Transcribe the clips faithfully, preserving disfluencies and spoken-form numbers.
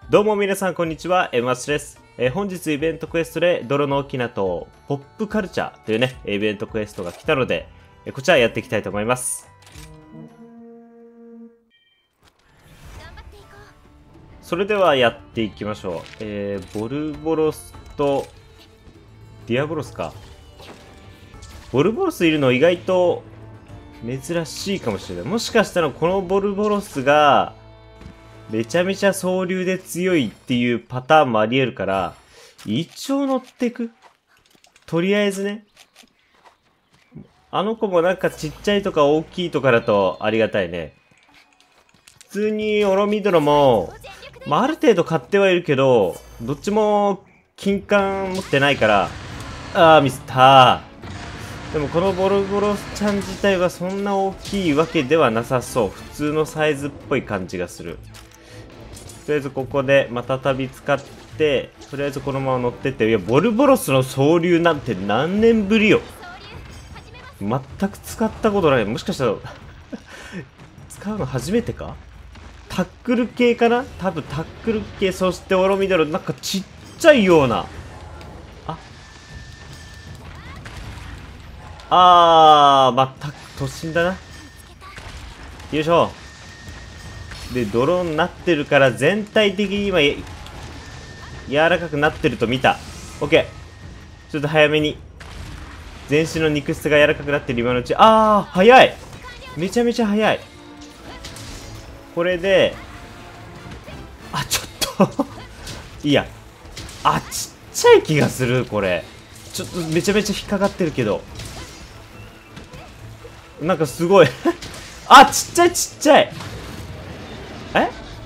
どうも皆さんこんにちは、エムアスです。えー、本日イベントクエストで泥の大きなとポップカルチャーというね、イベントクエストが来たので、えー、こちらやっていきたいと思います。それではやっていきましょう。えー、ボルボロスとディアボロスか。ボルボロスいるの意外と珍しいかもしれない。もしかしたらこのボルボロスがめちゃめちゃ総流で強いっていうパターンもあり得るから、一応乗っていく。とりあえずね。あの子もなんかちっちゃいとか大きいとかだとありがたいね。普通にオロミドロも、まあ、ある程度買ってはいるけど、どっちも金管持ってないから、あーミスったー。でもこのボルボロスちゃん自体はそんな大きいわけではなさそう。普通のサイズっぽい感じがする。とりあえずここでまた旅使って、とりあえずこのまま乗ってって、いや、ボルボロスの総流なんて何年ぶりよ。全く使ったことない。もしかしたら、使うの初めてか？タックル系かな？多分タックル系、そしてオロミドロ、なんかちっちゃいような。ああー、また、突進だな。よいしょ。で、泥になってるから全体的に今、柔らかくなってると見た。オッケー。ちょっと早めに。全身の肉質が柔らかくなってる今のうち。あー、早い！めちゃめちゃ早い。これで、あ、ちょっといいや。あ、ちっちゃい気がする、これ。ちょっとめちゃめちゃ引っかかってるけど。なんかすごいあ、ちっちゃいちっちゃい。え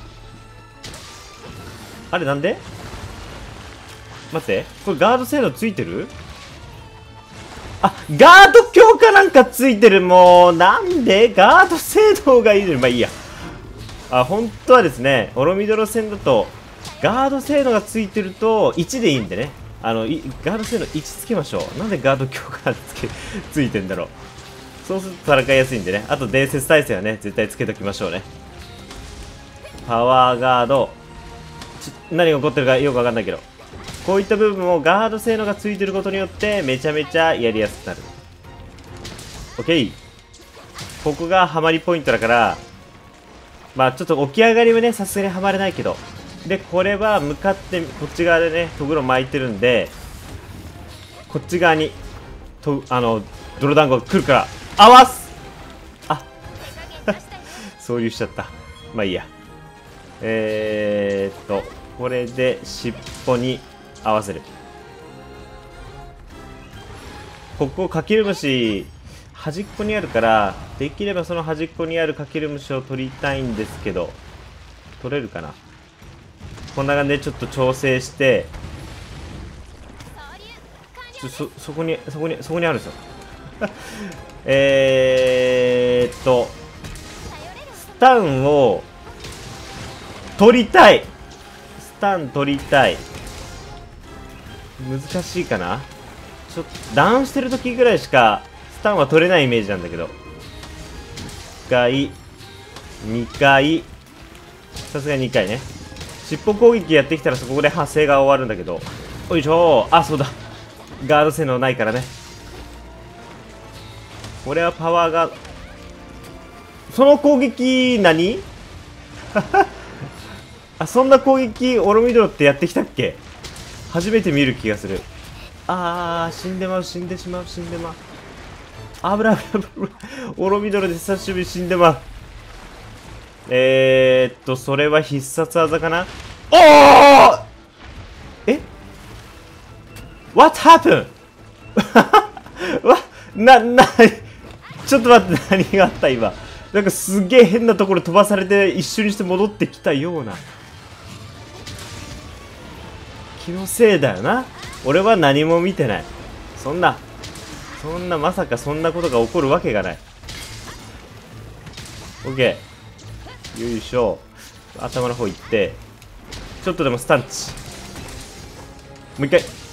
あれなんで待って。これガード性能ついてる？あ、ガード強化なんかついてる。もう、なんでガード性能がいいのに。まあいいや。あ、本当はですね、オロミドロ戦だと、ガード性能がついてると、いちでいいんでね。あの、いガード性能いちつけましょう。なんでガード強化つけ、ついてんだろう。そうすると戦いやすいんでね。あと伝説耐性はね、絶対つけときましょうね。パワーガード。ち何が起こってるかよくわかんないけど。こういった部分もガード性能がついてることによってめちゃめちゃやりやすくなる。OK。ここがハマりポイントだから、まあちょっと起き上がりはね、さすがにはまれないけど。で、これは向かってこっち側でね、トグロ巻いてるんで、こっち側に、と、あの、泥団子が来るから、合わす！あそういうしちゃった。まあいいや。えーっと、これで尻尾に合わせる。ここかける虫端っこにあるから、できればその端っこにあるかける虫を取りたいんですけど、取れるかな。こんな感じでちょっと調整して、ちょそそこにそこにそこにあるんですよえーっとスタンを取りたい。スタン取りたい。難しいかな。ちょっとダウンしてる時ぐらいしかスタンは取れないイメージなんだけど、いっかいにかい、さすがににかいね。尻尾攻撃やってきたらそこで発生が終わるんだけど、よいしょー。あ、そうだ、ガード性能ないからね。これはパワーが、その攻撃何あ、そんな攻撃オロミドロってやってきたっけ？初めて見る気がする。あー、死んでまう、死んでしまう、死んでまう。あぶらぶらぶら。オロミドロで久しぶりに死んでまう。えーっと、それは必殺技かな？おー！え？ What happened? わ、な、な、ちょっと待って、何があった今。なんかすげえ変なところ飛ばされて一瞬にして戻ってきたような。気のせいだよな。俺は何も見てない。そんな、そんな、まさかそんなことが起こるわけがない。オッケー。よいしょ。頭の方行って、ちょっとでもスタンチ。もう一回。ス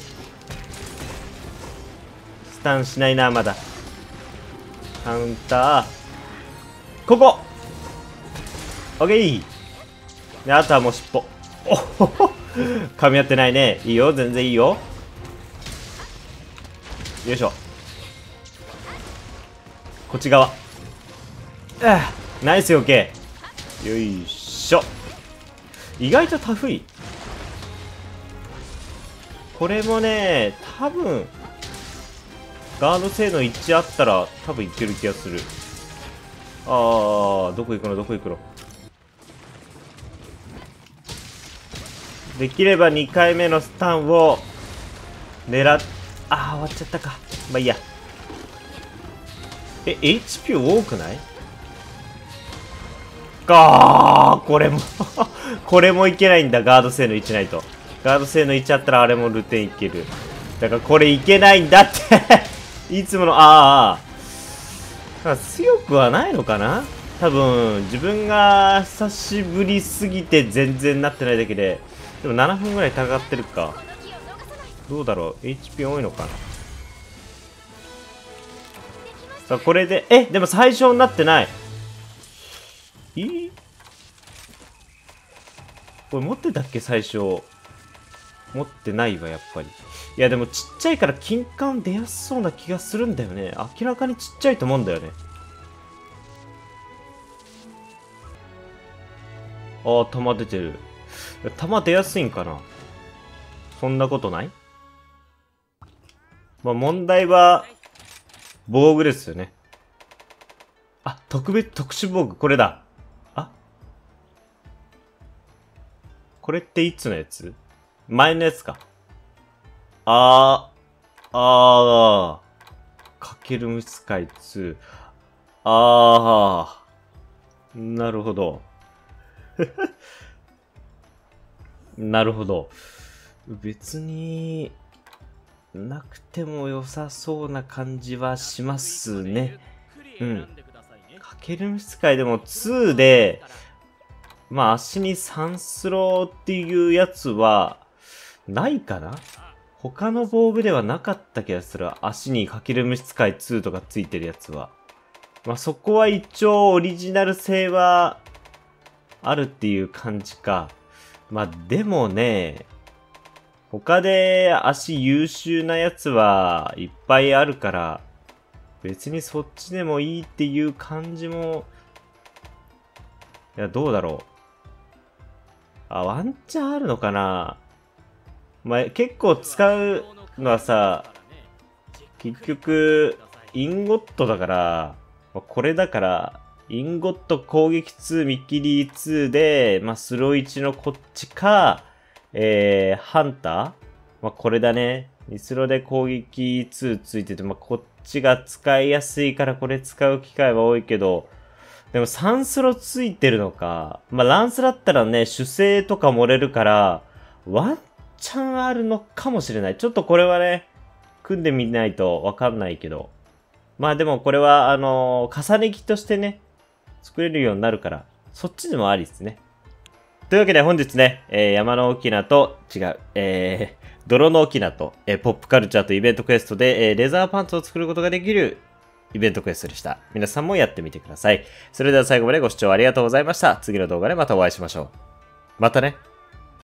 タンしないな、まだ。カウンター。ここ！オッケー！で、あとはもう尻尾。 おほほ噛み合ってないね。いいよ、全然いいよ。よいしょ。こっち側。ああ、ナイスよけ。よいしょ。意外とタフい。これもね、多分ガード性能いちあったら多分いける気がする。あー、どこ行くのどこ行くの。できればにかいめのスタンを狙っ、あー、終わっちゃったか。まあいいや。え、エイチピー 多くないかー、これもこれもいけないんだ。ガード性能いちないと。ガード性能いちあったらあれもルテンいける。だからこれいけないんだっていつもの、ああ。強くはないのかな多分、自分が久しぶりすぎて全然なってないだけで。でもななふんぐらい戦ってるか。どうだろう エイチピー 多いのかな。さあ、これで、え、でも最初になってない。いいこれ持ってたっけ最初。持ってないわ、やっぱり。いや、でもちっちゃいから金管出やすそうな気がするんだよね。明らかにちっちゃいと思うんだよね。ああ、弾出てる。弾出やすいんかなそんなことない？まあ、問題は、防具ですよね。あ、特別、特殊防具、これだ。あこれっていつのやつ？前のやつか。あー、あー、かける虫使いツー。あー、なるほど。なるほど。別になくても良さそうな感じはしますね。うん。かける虫使いでもツーで、まあ足にさんスローっていうやつはないかな？他の防具ではなかった気がする。足にかける虫使いツーとかついてるやつは。まあそこは一応オリジナル性はあるっていう感じか。まあでもね、他で足優秀なやつはいっぱいあるから、別にそっちでもいいっていう感じも、いやどうだろう。あ、ワンチャンあるのかな。まあ、結構使うのはさ、結局、インゴットだから、まあ、これだから、インゴット攻撃ツー、見切りツーで、まあ、スローいちのこっちか、えー、ハンターまあ、これだね。ミスロで攻撃ツーついてて、まあ、こっちが使いやすいからこれ使う機会は多いけど、でもさんスロついてるのか。まあ、ランスだったらね、主勢とか漏れるから、ワンチャンあるのかもしれない。ちょっとこれはね、組んでみないとわかんないけど。まあでもこれは、あのー、重ね着としてね、作れるようになるから、そっちでもありですね。というわけで本日ね、えー、山の沖縄と違う、えー、泥の沖縄と、えー、ポップカルチャーとイベントクエストで、えー、レザーパンツを作ることができるイベントクエストでした。皆さんもやってみてください。それでは最後までご視聴ありがとうございました。次の動画でまたお会いしましょう。またね。